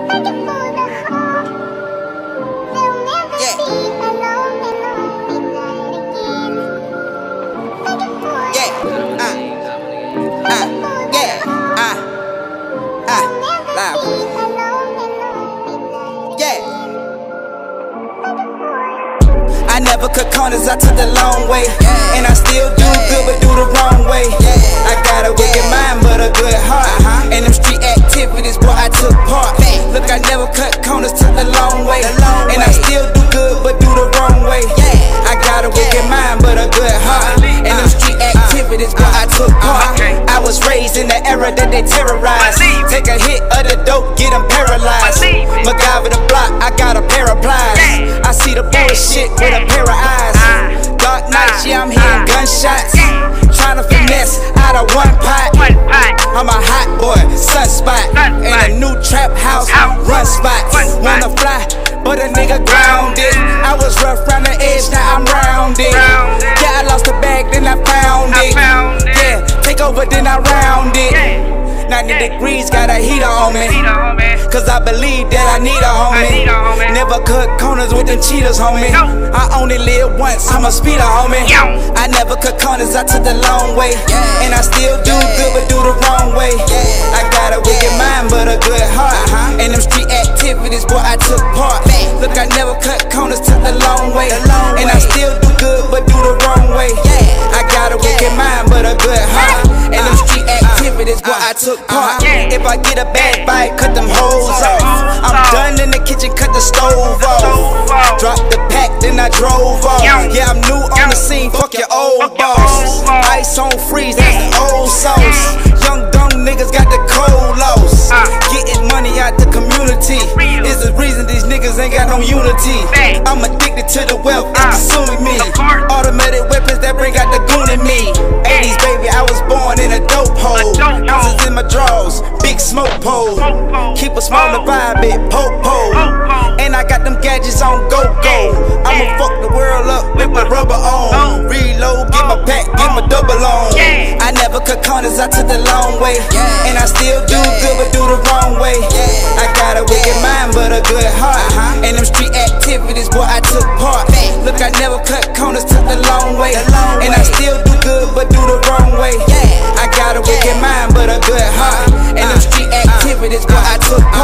I never cut corners, I took the long way. And I still do good, but do the wrong way. I got a wicked mind, but a good heart. And them street activities, boy, I took part. Look, I never cut corners, took the long way. And I still do good, but do the wrong way. I got a wicked mind, but a good heart. And them street activities, boy, I took part. I was raised in the era that they terrorize. Take a hit of the dope, get them paralyzed. MacGyver the block, I got a pair of plies. I see the bullshit with a pair of eyes. Dark nights, yeah, I'm hearing gunshots. Trying to finesse out of one pot. I'm a hot boy, sunspot. In a new trap house, run spots. Wanna fly, but a nigga grounded. I was rough round the edge, now I'm rounded. Yeah, I lost the bag, then I found it. Yeah, take over, then I round it. 90 degrees, got a heater on me. Cause I believe that I need a homie. Never cut corners with them cheaters, homie. I only live once, I'm a speeder, homie. I never cut corners, I took the long way. And I still do good, but do the wrong way. I got a wicked mind, but a good heart. And them street activities, boy, I took part. Look, I never cut corners, took the long way. And I still do good, but do the wrong way. I got a wicked mind, but a good heart. And them street activities, boy, I took part. If I get a bad bite, cut them hoes off. I'm done in the kitchen, cut the stove off. Drop the pack, then I drove off. Yeah, I'm new on the scene, fuck your old boss. Ice on freeze, that's the old sauce. Young dumb niggas got the cold loss. Getting money out the community is the reason these niggas ain't got no unity. I'm addicted to the wealth, it's consuming me. Automatic weapons that bring out the goon in me. 80s baby, I was born in a dope hole. Ounces in my drawers, big smoke pole. Keep a smaller vibe, big po-po. And I got them gadgets on go-go. I'ma fuck the world up with my rubber on. Reload, get my pack, get my double on. I never cut corners, I took the long way. And I still do good, but do the wrong way. I got a wicked mind, but a good heart. And them street activities, boy, I took part. Look, I never cut corners, took the long way. And I still do good, but do the wrong way. I got a wicked mind, but a good heart. And them street activities, boy, I took part.